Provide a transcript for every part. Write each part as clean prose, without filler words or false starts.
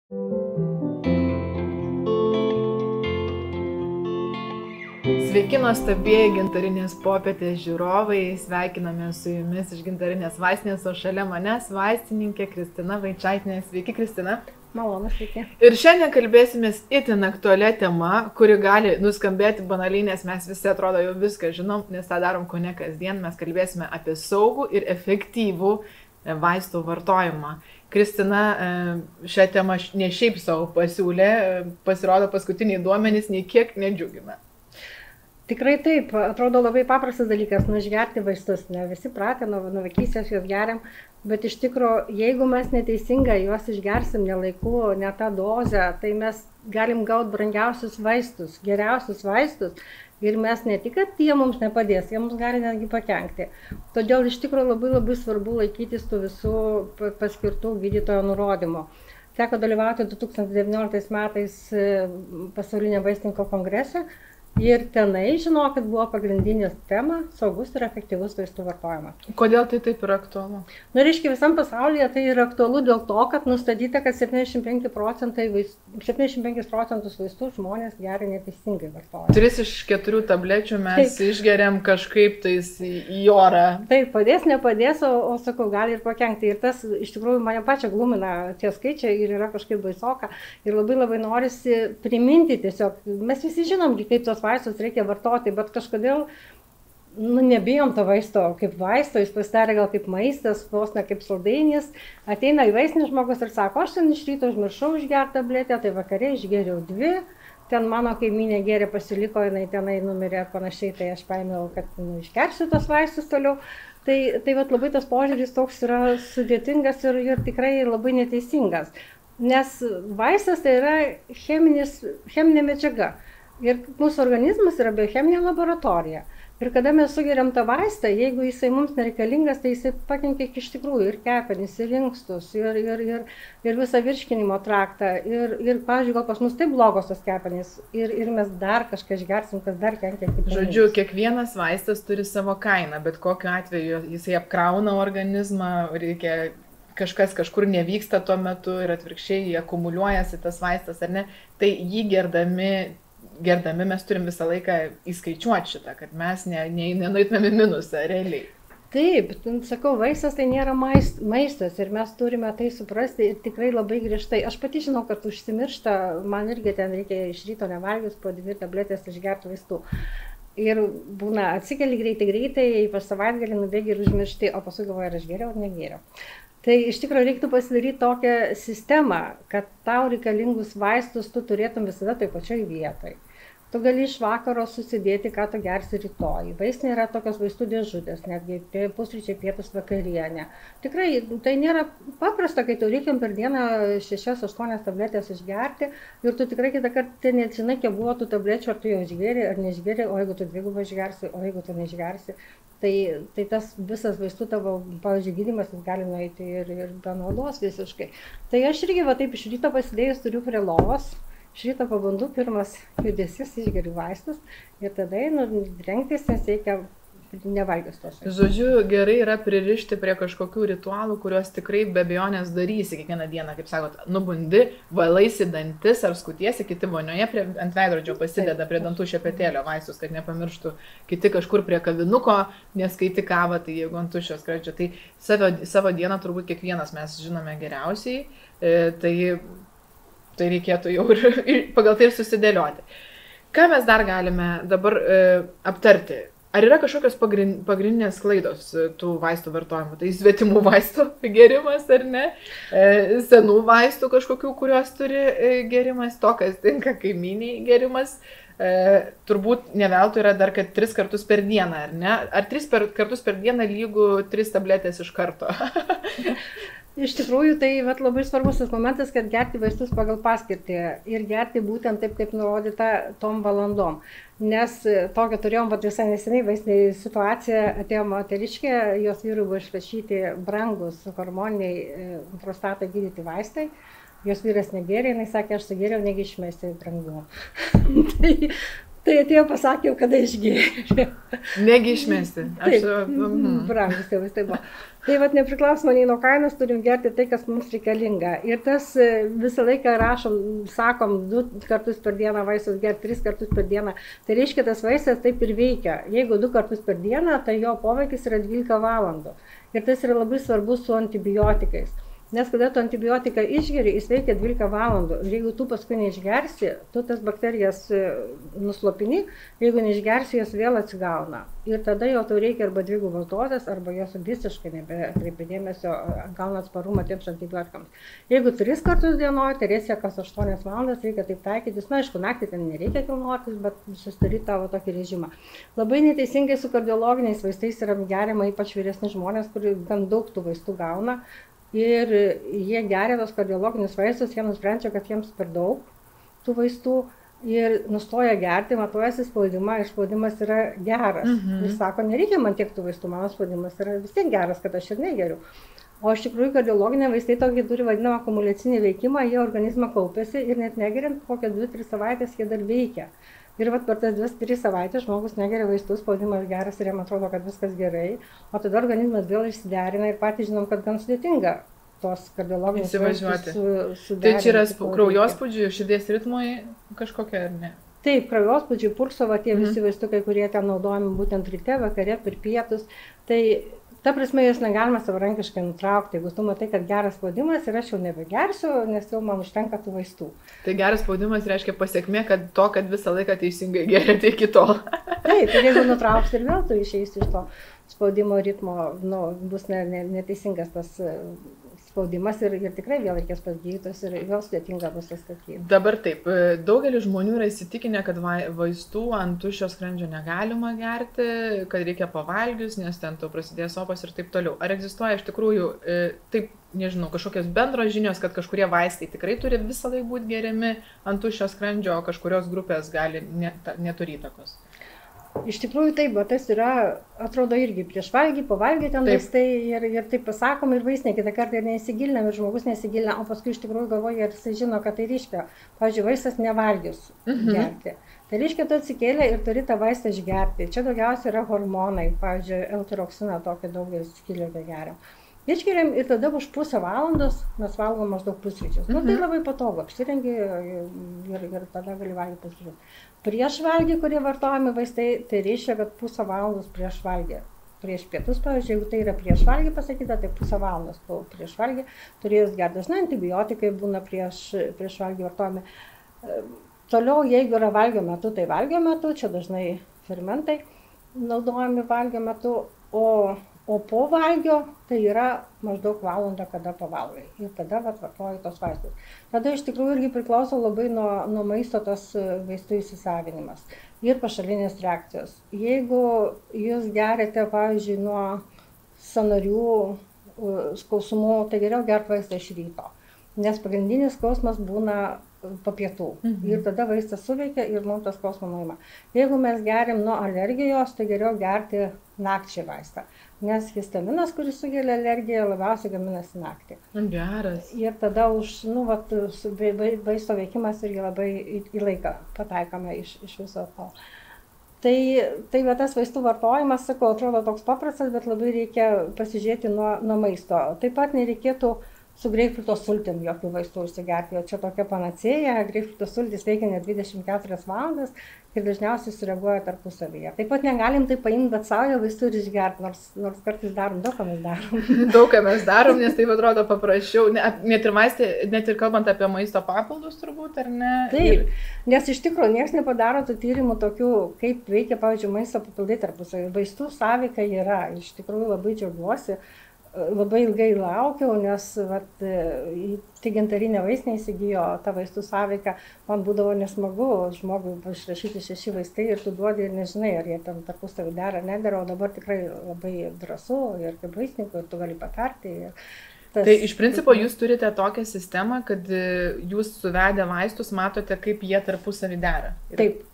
Sveiki, nuostabieji Gintarinės popietės žiūrovai, sveikiname su jumis iš Gintarinės vaistinės, o šalia manęs vaistininkė Kristina Vaičaitinė. Sveiki, Kristina. Malonu, sveiki. Ir šiandien kalbėsimės itin aktualią temą, kuri gali nuskambėti banaliai, nes mes visi atrodo jau viską žinom, nes tą darom kone kasdien. Mes kalbėsime apie saugų ir efektyvų vaistų vartojimą. Kristina šią temą ne šiaip savo pasiūlė, pasirodo paskutiniai duomenys nei kiek nedžiugina. Tikrai taip, atrodo labai paprastas dalykas, išgerti vaistus, ne visi pratę, nuo vaikystės juos geriam, bet iš tikrųjų, jeigu mes neteisingai juos išgersim ne laiku, ne tą dozę, tai mes galim gauti brangiausius vaistus, geriausius vaistus ir mes ne tik, kad jie mums nepadės, jie mums gali netgi pakenkti. Todėl iš tikrųjų labai svarbu laikytis tų visų paskirtų gydytojo nurodymų. Teko dalyvauti 2019 metais pasaulinio vaistininko kongrese. Ir tenai, žinokit, buvo pagrindinė tema - saugus ir efektyvus vaistų vartojimas. Kodėl tai taip yra aktualu? Reiškia, visam pasaulyje tai yra aktualu dėl to, kad nustatyta, kad 75 procentus vaistų žmonės geria neteisingai vartoja. 3 iš 4 tablečių mes išgeriam kažkaip tais į orą. Taip, padės, nepadės, o sakau, gali ir pakenkti. Ir tas iš tikrųjų mane pačią glumina tie skaičiai ir yra kažkaip baisoka. Ir labai norisi priminti tiesiog. Mes visi žinom, kaip tos vaistus reikia vartoti, bet kažkodėl nebijom to vaisto kaip vaisto, jis pasidarė gal kaip maistas, vos ne kaip saldainis. Ateina į vaistinį žmogus ir sako, aš ten iš ryto užmiršau išgerti tabletę, tai vakare išgeriau 2, ten mano kaimynė gėrė, pasiliko, jinai tenai numirė ir panašiai, tai aš paėmiau, kad išgersiu tos vaistus toliau. Tai labai tas požiūris toks yra sudėtingas ir tikrai labai neteisingas, nes vaistas tai yra cheminė medžiaga. Ir mūsų organizmas yra biocheminė laboratorija. Ir kada mes sugeriam tą vaistą, jeigu jisai mums nereikalingas, tai jisai pakenkia iš tikrųjų ir kepenis, ir inkstus, ir visą virškinimo traktą. Ir pavyzdžiui, gal pas mus taip blogos tos kepenys. Ir mes dar kažką išgersim, kas dar kenkia kitiems. Žodžiu, kiekvienas vaistas turi savo kainą, bet kokiu atveju jisai apkrauna organizmą, reikia kažkas kažkur nevyksta tuo metu ir atvirkščiai akumuliuojasi tas vaistas, ar ne? Tai jį gerdami mes turim visą laiką įskaičiuoti šitą, kad mes nenueitumėm į minusą realiai. Taip, sakau, vaistas tai nėra maistas ir mes turime tai suprasti ir tikrai labai griežtai. Aš pati žinau, kad užsimiršta, man irgi ten reikia iš ryto nevalgius po 2 tabletės išgerti vaistų. Ir būna atsikeli greitai, ypač savaitgalį nubėgi ir užmiršti, o paskui galvoju, ar aš geriau ar negeriau. Tai iš tikrųjų reiktų pasidaryti tokią sistemą, kad tau reikalingus vaistus tu turėtum visada toj pačioj vietoj. Tu gali iš vakaro susidėti, ką tu gersi rytoj. Vaistinė yra tokios vaistų dėžutės, netgi pusryčiai, pietus, vakarienė. Tikrai tai nėra paprasta, kai tu reikia per dieną 6-8 tabletės išgerti ir tu tikrai kitą kartą nežinai, kiek buvo tų tablečių, ar tu jau išgeri, ar neišgeri, o jeigu tu 2 išgersi, o jeigu tu neišgersi. Tai tas visas vaistų tavo, pavyzdžiui, gydymas gali nueiti ir be naudos visiškai. Tai aš irgi taip iš ryto pasidėjus turiu prie lovos. Iš ryto pabandų pirmas judesys, išgeriu vaistus ir tada einu rengtis, nes reikia nevalgius tos. Žodžiu, gerai yra pririšti prie kažkokių ritualų, kuriuos tikrai be abejonės darysi kiekvieną dieną, kaip sakot, nubundi, valaisi dantis ar skutiesi, kiti vonioje ant veidrodžio pasideda prie dantų šepetėlio vaistus, kad nepamirštų, kiti kažkur prie kavinuko, neskaiti kavą, tai jeigu ant tuščio skradžio. Tai savo dieną turbūt kiekvienas mes žinome geriausiai, tai reikėtų jau pagal tai ir susidėlioti. Ką mes dar galime dabar aptarti? Ar yra kažkokios pagrindinės klaidos tų vaistų vartojimo? Tai svetimų vaistų gerimas ar ne? Senų vaistų kažkokių, kuriuos turi gerimas, to, kas tinka kaimyniai gerimas. Turbūt ne veltui yra dar, kad 3 kartus per dieną, ar ne? Ar 3 kartus per dieną lygu 3 tabletės iš karto? Iš tikrųjų, tai labai svarbus tas momentas, kad gerti vaistus pagal paskirtį ir gerti būtent taip, kaip nurodyta tom valandom. Nes tokią turėjom visai neseniai vaistinėje situaciją, atėjo moteriškė, jos vyrui buvo išrašyti brangus hormoniniai prostatą gydyti vaistai. Jos vyras negėrė, jinai sakė, aš sugėriau, negi išmesti brangu. Tai atėjo pasakė, kada išgėrė. Negi išmesti. Taip, brangus tėvas tai buvo. Tai vat nepriklausomai nuo kainos turim gerti tai, kas mums reikalinga. Ir tas visą laiką rašom, sakom, 2 kartus per dieną vaistus gerti, 3 kartus per dieną. Tai reiškia, tas vaistas taip ir veikia. Jeigu 2 kartus per dieną, tai jo poveikis yra 12 valandų. Ir tas yra labai svarbu su antibiotikais. Nes kada tu antibiotiką išgeri, jis veikia 12 valandų. Ir jeigu tu paskui neišgersi, tu tas bakterijas nuslopini, jeigu neišgersi, jos vėl atsigauna. Ir tada jau tau reikia arba 2 dozės, arba jos visiškai nebekreipia dėmesio, gauna atsparumą tiems antibiotikams. Jeigu 3 kartus dienoje, tai reikia kas 8 valandas, reikia taip taikytis. Na, aišku, naktį ten nereikia kilnotis, bet susidaryti tavo tokį režimą. Labai neteisingai su kardiologiniais vaistais yra geriama, ypač vyresni žmonės, kurie gan daug tų vaistų gauna. Ir jie geria tos kardiologinius vaistus, jie nusprendžia, kad jiems per daug tų vaistų ir nustoja gerti, matuojasi spaudimą ir spaudimas yra geras. Jis sako, nereikia man tiek tų vaistų, mano spaudimas yra vis tiek geras, kad aš ir negeriu. O iš tikrųjų kardiologiniai vaistai tokį turi vadinamą akumuliacinį veikimą, jie organizmą kaupiasi ir net negeriant kokią 2-3 savaitės jie dar veikia. Ir vat per tas 2-3 savaitės žmogus negeria vaistų, spaudimas geras ir jam atrodo, kad viskas gerai, o tada organizmas vėl išsiderina ir patys žinom, kad gan sudėtinga tos kardiologinius vaistus suderinti. Tai čia yra kraujospūdžių, širdies ritmui kažkokia ar ne? Taip, kraujospūdžių, pulso, tie visi vaistukai, kurie ten naudojami būtent ryte, vakare, per pietus, tai ta prasme, jos negalima savarankiškai nutraukti. Jeigu tu matai, kad geras spaudimas ir aš jau nebegersiu, nes jau man užtenka tų vaistų. Tai geras spaudimas reiškia pasiekmė, kad visą laiką teisingai gerėte iki to. Taip, ir jeigu nutrauks ir vėl tu išeisi iš to spaudimo ritmo, bus neteisingas tas spaudimas ir tikrai vėl reikės pas gydytojus ir vėl sudėtinga bus atstatyti. Dabar taip, daugelis žmonių yra įsitikinę, kad vaistų ant tuščio skrandžio negalima gerti, kad reikia pavalgius, nes ten tau prasidės opos ir taip toliau. Ar egzistuoja iš tikrųjų, taip, nežinau, kažkokios bendros žinios, kad kažkurie vaistai tikrai turi visą laiką būti geriami ant tuščio skrandžio, o kažkurios grupės gali neturi įtakos? Iš tikrųjų taip, bet tas yra, atrodo irgi prieš valgį, pavalgį ten vaistai ir taip pasakom ir vaistinė, kitą kartą ir neįsigilinam ir žmogus neįsigilina, o paskui iš tikrųjų galvoja ir jisai žino, kad tai reiškia, pavyzdžiui, vaistas nevalgius gerti. Tai reiškia, tu atsikėlė ir turi tą vaistą išgerti. Čia daugiausiai yra hormonai, pavyzdžiui, L-tiroksiną tokį daugelis skylėje geriam. Išgeriam ir tada už pusę valandos mes valgom maždaug pusryčius. Tai labai patogu, apsirengi ir tada gali valgyti pusryčius. Prieš valgį, kurie vartojami vaistai, tai reiškia, kad pusę valandos prieš valgį. Prieš pietus, pavyzdžiui, jeigu tai yra prieš valgį pasakyta, tai pusę valandos prieš valgį turėjus gerti. Dažnai antibiotikai būna prieš valgį vartojami. Toliau, jeigu yra valgio metu, tai valgio metu, čia dažnai fermentai naudojami valgio metu, o po valgio tai yra maždaug valandą, kada pavalgai. Ir tada vartoji tos vaistus. Tada iš tikrųjų irgi priklauso labai nuo maisto tas vaistų įsisavinimas ir pašalinės reakcijos. Jeigu jūs geriate, pavyzdžiui, nuo sąnarių skausmų, tai geriau gerti vaistą iš ryto. Nes pagrindinis skausmas būna po pietų. Ir tada vaistas suveikia ir mums tas skausmą nuima. Jeigu mes gerim nuo alergijos, tai geriau gerti nakčiai vaistą. Nes histaminas, kuris sukelia alergiją, labiausiai gaminasi naktį. Geras. Ir tada vaisto veikimas irgi labai į laiką pataikome iš viso to. Tai tas vaistų vartojimas, sakau, atrodo toks paprastas, bet labai reikia pasižiūrėti nuo maisto. Taip pat nereikėtų su greipfruto sultim jokių vaistų užsigerti, o čia tokia panacėja, greipfruto sultis veikia net 24 valandas ir dažniausiai sureaguoja tarpusavyje. Taip pat negalim tai paimti, bet savo vaistų ir išgerti, nors kartais darom, daug ką mes darom. Daug ką mes darom, nes tai atrodo paprasčiau, net ir kalbant apie maisto papildus turbūt, ar ne? Taip, nes iš tikrųjų niekas nepadaro tų tyrimų tokių, kaip veikia, pavyzdžiui, maisto papildai tarpusavy. Vaistų sąveika yra, iš tikrųjų labai džiaugiuosi. Labai ilgai laukiau, nes tai gintarinė vaistinė įsigijo tą vaistų sąveiką, man būdavo nesmagu žmogui išrašyti 6 vaistai ir tu duodi ir nežinai, ar jie ten tarpusavy dera, nedera, o dabar tikrai labai drąsu ir kaip vaistininkų ir tu gali patarti. Tai iš principo jūs turite tokią sistemą, kad jūs suvedę vaistus matote, kaip jie tarpusavy dera. Taip,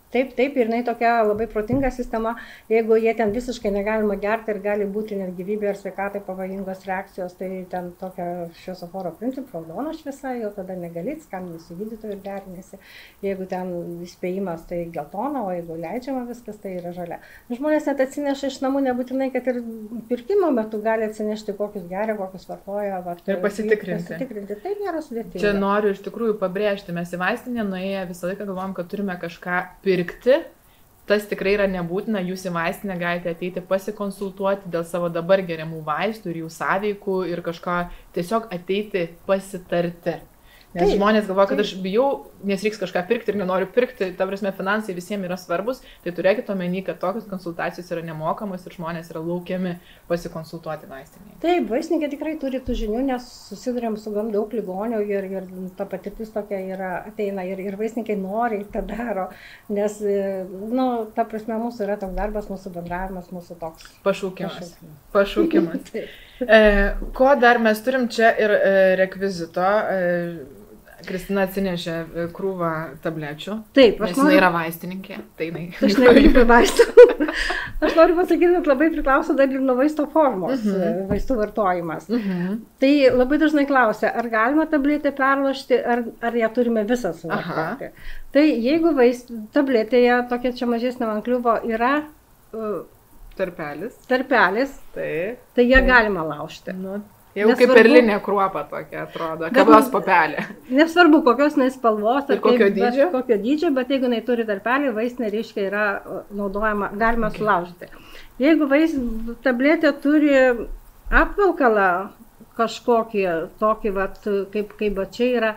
Taip, ir jinai tokia labai protinga sistema, jeigu jie ten visiškai negalima gerti ir gali būti net gyvybė ar sveikatai pavojingos reakcijos, tai ten tokia šviesoforo principų, raudona šviesa, jau tada negali, skambini su gydytoju ir derinėsi. Jeigu ten įspėjimas, tai geltona, o jeigu leidžiama viskas, tai yra žalia. Žmonės net atsineša iš namų, nebūtinai, kad ir pirkimo metu gali atsinešti, kokius geria, kokius vartoja. Ir pasitikrinti. Tai nėra sudėtinga. Čia noriu iš tikrųjų pabrėžti, mes į vaistinę nuėję visą laiką galvom, kad turime kažką pirkti, tas tikrai yra nebūtina, jūs į vaistinę galite ateiti pasikonsultuoti dėl savo dabar geriamų vaistų ir jų sąveikų ir kažką tiesiog ateiti pasitarti. Nes žmonės galvoja, kad aš bijau, nes reiks kažką pirkti ir nenoriu pirkti, ta prasme finansai visiems yra svarbus, tai turėkite omeny, kad tokios konsultacijos yra nemokamos ir žmonės yra laukiami pasikonsultuoti vaistinėje. Taip, vaistininkai tikrai turi tų žinių, nes susidurėm su gan daug ligonių ir ta patirtis tokia yra, ateina ir vaistininkai nori tą daro, nes, nu, ta prasme, mūsų yra toks darbas, mūsų bendravimas, mūsų toks pašaukimas. Ko dar mes turim čia ir rekvizito. Kristina atsinešė krūvą tablečių. Taip, nes jinai yra vaistininkė. Tai jinai. Aš negaliu vaistų. Aš noriu pasakyti, kad labai priklauso dar ir nuo vaisto formos, vaistų vartojimas. Tai labai dažnai klausia, ar galima tabletę perlošti, ar ją turime visą suvartoti. Tai jeigu tabletėje, tokia čia mažesnė ant kliuvo, yra tarpelis, tai ją galima laužti. Jau kaip perlinė kruopa tokia atrodo, kavos papelė. Nesvarbu, kokios spalvos ir kokio dydžio, bet jeigu jinai turi tarpelį, vaistinė reiškia yra naudojama, galima sulaužyti. Jeigu tabletė turi apvalkalą kažkokį, tokį, kaip čia yra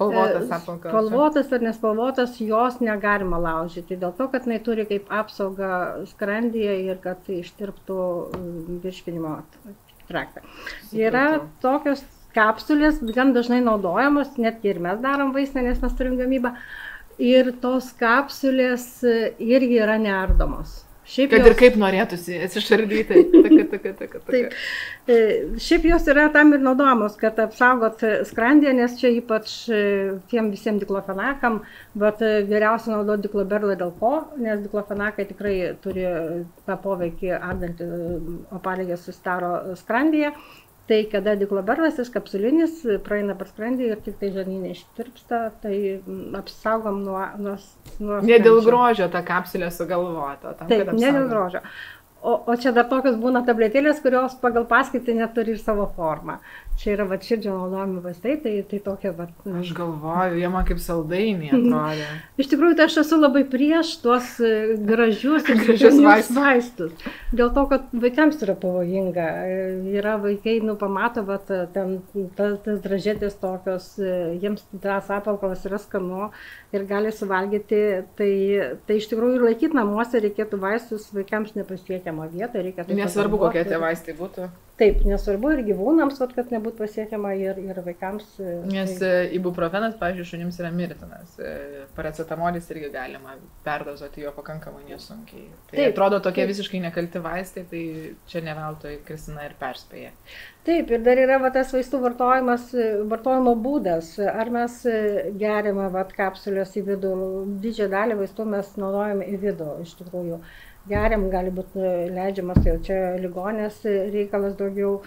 spalvotas ar nespalvotas, jos negalima laužyti, dėl to, kad jinai turi kaip apsaugą skrandyje ir kad ištirptų virškinimo traktą. Yra tokios kapsulės, gan dažnai naudojamos, net ir mes darom vaistinę, nes mes turim gamybą, ir tos kapsulės irgi yra neardomos. Kad ir kaip norėtųsi atsišardyti. Taip. Šiaip jos yra tam ir naudojamos, kad apsaugot skrandyje, nes čia ypač tiem visiems diklofenakam, bet geriausia naudoti dikloberlą dėl ko, nes diklofenakai tikrai turi tą poveikį ardantį opaligę susidaro skrandyje. Tai kada dikloberlas kapsulinis praeina per skrandį ir tik tai žarnyne ištirpsta, tai apsaugom nuo ne dėl grožio tą kapsulę sugalvota. Taip, ne dėl grožio. O čia dar tokios būna tabletėlės, kurios pagal paskirtį neturi ir savo formą. Čia yra širdžio naudojami vaistai, tai tokia Aš galvoju, jie man kaip saldainiai atrodė. Iš tikrųjų, tai aš esu labai prieš tuos gražius vaistus. Dėl to, kad vaikams yra pavojinga. Yra vaikai, pamato, ten tas dražėtės tokios, jiems tas apvalkalas yra skanu ir gali suvalgyti. Tai iš tikrųjų ir laikyti namuose reikėtų vaistus vaikams nepasiekiamą vietą. Nesvarbu, kokie tie vaistai būtų. Taip, nesvarbu ir gyvūnams, kad nebūtų pasiekiama ir vaikams. Nes ibuprofenas, pavyzdžiui, šunims yra mirtinas. Paracetamolis irgi galima perdozuoti jo pakankamai nesunkiai. Tai atrodo tokie visiškai nekalti vaistai, tai čia ne veltui Kristina ir perspėja. Taip, ir dar yra tas vaistų vartojimo būdas. Ar mes geriame kapsulės į vidų, didžiąją dalį vaistų mes naudojame į vidų, iš tikrųjų. Geriam, gali būti leidžiamas, tai čia ligonės reikalas daugiau.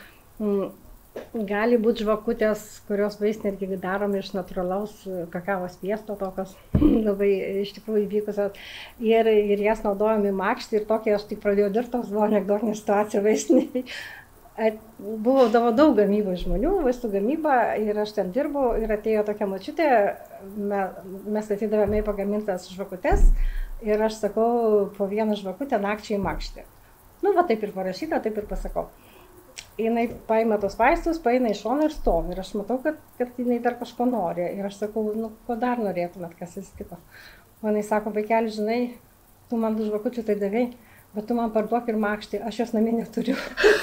Gali būti žvakutės, kurios vaistinė irgi darom iš natūralaus kakavos sviesto, tokios labai iš tikrųjų įvykusios. Ir jas naudojam į makštį ir tokia aš tik pradėjau dirbti, toks buvo anekdotinė situacija vaistiniai. Buvo daug gamybos žmonių, vaistų gamyba ir aš ten dirbau ir atėjo tokia močiutė, mes atidavėme pagamintas žvakutės. Ir aš sakau, po vieną žvakutę nakčiai į makštį. Taip ir parašyta, taip ir pasakau. Jinai paima tos vaistus, paeina į šoną ir stovi. Ir aš matau, kad jinai dar kažko nori. Ir aš sakau, ko dar norėtumėt, kas atsitiko. O jinai sako, vaikeli, žinai, tu man tų žvakučių tai davei, bet tu man parduok ir makštį, aš jos namie neturiu.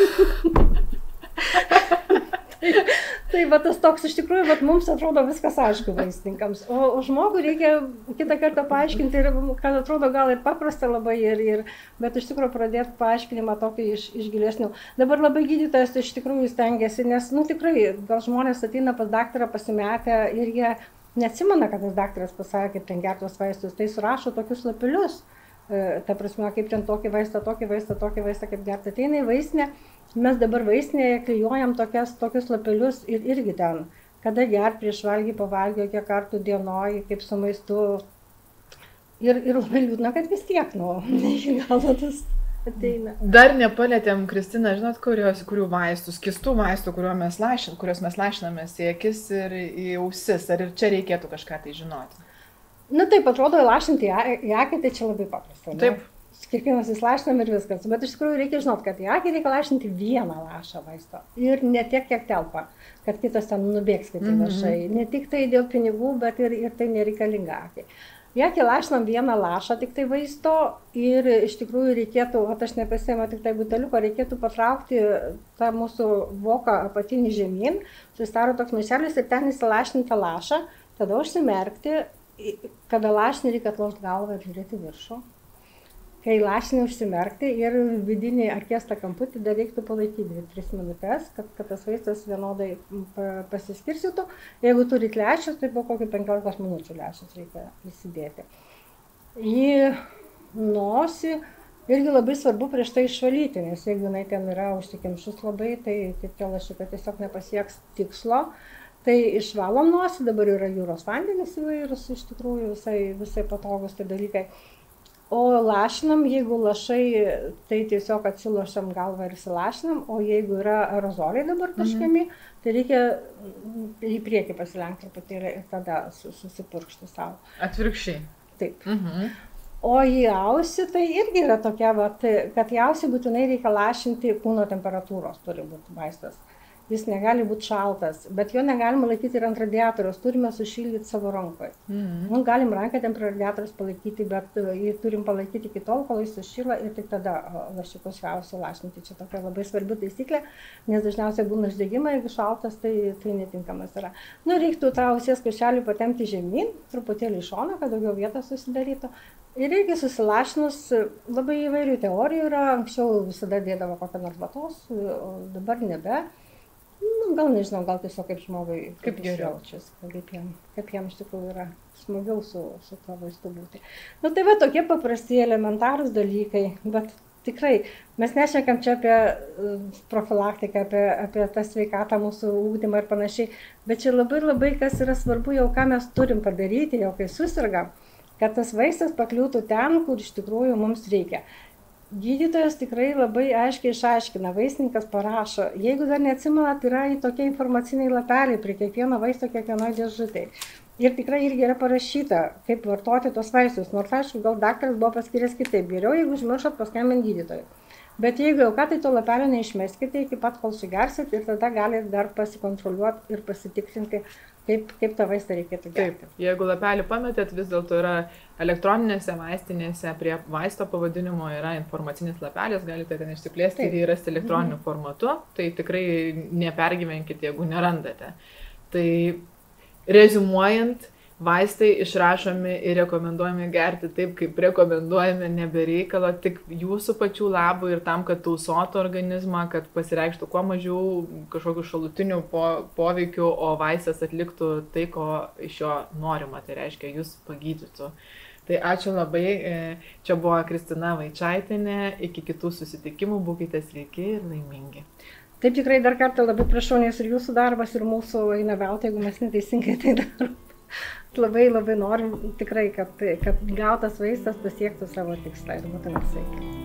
Tai tas toks iš tikrųjų, mums atrodo viskas aišku vaistininkams, o žmogui reikia kitą kartą paaiškinti, kad atrodo gal ir paprasta labai, bet iš tikrųjų pradėti paaiškinimą tokį iš gilesnių. Dabar labai gydytojas iš tikrųjų stengiasi, nes tikrai gal žmonės ateina pas daktarą pasimetę ir jie neatsimena, kad tas daktaras pasakė, kaip ten gerti tos vaistus, tai surašo tokius lapelius. Ta prasme, kaip ten tokį vaistą, kaip gerti. Ateina į vaistinę, mes dabar vaistinėje klijuojam tokius lapelius ir irgi ten, kada gerti prieš valgį, pavalgį, kiek kartų dienoj, kaip su maistu. Ir labai liūdna, kad vis tiek, ne iki galo tas ateina. Dar nepalėtėm, Kristina, žinot, kurių vaistų, skistų vaistų, kuriuos mes lašinamės į akis ir į ausis. Ar ir čia reikėtų kažką tai žinoti? Na taip, atrodo, lašinti į akį, tai čia labai paprasta. Taip. Kiekvienas įslašinam ir viskas. Bet iš tikrųjų reikia žinot, kad į akį reikia lašinti vieną lašą vaisto. Ir ne tiek, kiek telpa, kad kitas ten nubėgs, kaip tai viešai. Ne tik tai dėl pinigų, bet ir tai nereikalinga akiai. Į akį lašinam vieną lašą tik tai vaisto ir iš tikrųjų reikėtų, aš nepasiėmiau tik tai buteliuko, reikėtų patraukti tą mūsų voką apatinį žemyn, susidaro toks maišelis ir ten įsilašinti tą lašą, tada užsimerkti. Kada lašinį reikia atlošti galvą ir žiūrėti viršų. Kai lašinį užsimerkti ir vidinį akies tą kamputį dar reiktų palaikyti 2-3 minutės, kad tas vaistas vienodai pasiskirstytų. Jeigu turit lęšius, tai po kokių 15 minučių lęšius reikia įsidėti. Į nosį irgi labai svarbu prieš tai išvalyti, nes jeigu jinai ten yra užsikimšus labai, tai tie lašiukai tiesiog nepasieks tikslo. Tai išvalom nosį, dabar yra jūros vandenys įvairūs, iš tikrųjų visai patogus tai dalykai. O lašinam, jeigu lašai, tai tiesiog atsilošiam galvą ir įsilašinam, o jeigu yra aerozoliai dabar taškiami, tai reikia į priekį pasilenkti truputėlį ir tada susipurkšti savo. Atvirkščiai. Taip. O į ausį tai irgi yra tokia, kad į ausį būtinai reikia lašinti kūno temperatūros, turi būti vaistas. Jis negali būti šaltas, bet jo negalima laikyti ir ant radiatoriaus, turime sušildyti savo rankoje. Galim ranką ten prie radiatoriaus palaikyti, bet jį turim palaikyti iki tol, kol jis sušyla ir tik tada lašiukus į ausį lašinti. Čia tokia labai svarbi taisyklė, nes dažniausiai būna uždegimai, jeigu šaltas, tai netinkamas yra. Reiktų tą ausies kaušelį patempti žemyn, truputėlį į šoną, kad daugiau vietos susidarytų. Ir irgi susilašinus, labai įvairių teorijų yra, anksčiau visada dėdavo kokią nors vatos, dabar nebe. Gal nežinau, gal tiesiog kaip žmogui kaip jaučiasi, kaip jam iš tikrųjų yra smagiau su tuo vaistu būti. Tai va tokie paprasti elementarūs dalykai, bet tikrai mes nešnekam čia apie profilaktiką, apie tą sveikatą, mūsų ugdymą ir panašiai, bet čia labai kas yra svarbu jau, ką mes turim padaryti, jau kai susirgam, kad tas vaistas pakliūtų ten, kur iš tikrųjų mums reikia. Gydytojas tikrai labai aiškiai išaiškina, vaistininkas parašo, jeigu dar neatsimenat, yra tokie informaciniai lapeliai prie kiekvieno vaisto kiekvienoje dėžutėje. Ir tikrai irgi yra parašyta, kaip vartoti tos vaistus, nors aišku, gal daktaras buvo paskyręs kitaip, geriau, jeigu užmiršot paskambinti gydytojui. Bet jeigu jau ką, tai to lapelio neišmeskite iki pat, kol sugersit ir tada galite dar pasikontroliuoti ir pasitikrinti, kaip tą vaistą reikėtų gerti. Taip, jeigu lapelį pametėt, vis dėlto yra elektroninėse vaistinėse prie vaisto pavadinimo yra informacinis lapelis, galite ten išsiplėsti ir jį rasti elektroniniu formatu, tai tikrai nepergyvenkite, jeigu nerandate. Tai reziumuojant, vaistai išrašomi ir rekomenduojami gerti taip, kaip rekomenduojami, nebereikalo, tik jūsų pačių labui ir tam, kad tausotų organizmą, kad pasireikštų kuo mažiau kažkokių šalutinių poveikių, o vaistas atliktų tai, ko iš jo norima, tai reiškia, jūs pagydytų. Tai ačiū labai, čia buvo Kristina Vaičaitienė, iki kitų susitikimų, būkite sveiki ir laimingi. Taip tikrai dar kartą labai prašau, nes ir jūsų darbas, ir mūsų eina veltui, jeigu mes neteisingai tai darom. Labai norim tikrai, kad gautas vaistas pasiektų savo tikslą ir būtume sveiki.